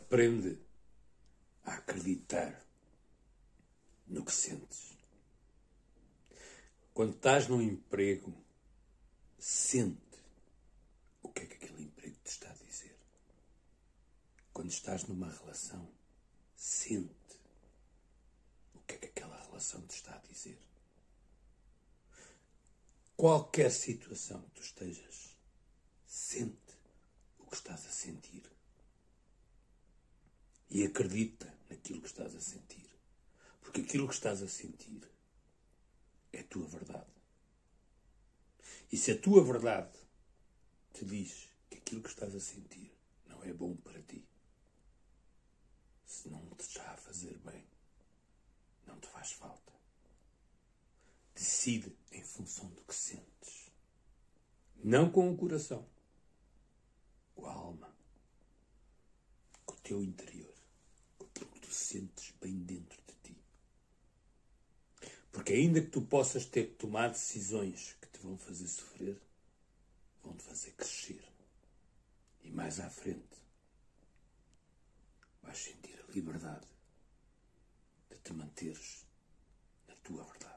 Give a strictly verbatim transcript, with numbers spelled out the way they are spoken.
aprende a acreditar no que sentes. Quando estás num emprego, sente o que é que aquele emprego te está a dizer. Quando estás numa relação, sente o que é que aquela relação te está a dizer. Qualquer situação que tu estejas, sente o que estás a sentir. E acredita naquilo que estás a sentir. Porque aquilo que estás a sentir é a tua verdade. E se a tua verdade te diz que aquilo que estás a sentir não é bom para ti, se não te está a fazer bem, não te faz falta. Decide em função do que sentes. Não com o coração, com a alma, com o teu interior, com aquilo que tu sentes bem dentro de ti. Porque ainda que tu possas ter que tomar decisões que te vão fazer sofrer, vão te fazer crescer. E mais à frente, vais sentir a liberdade de te manteres na tua verdade.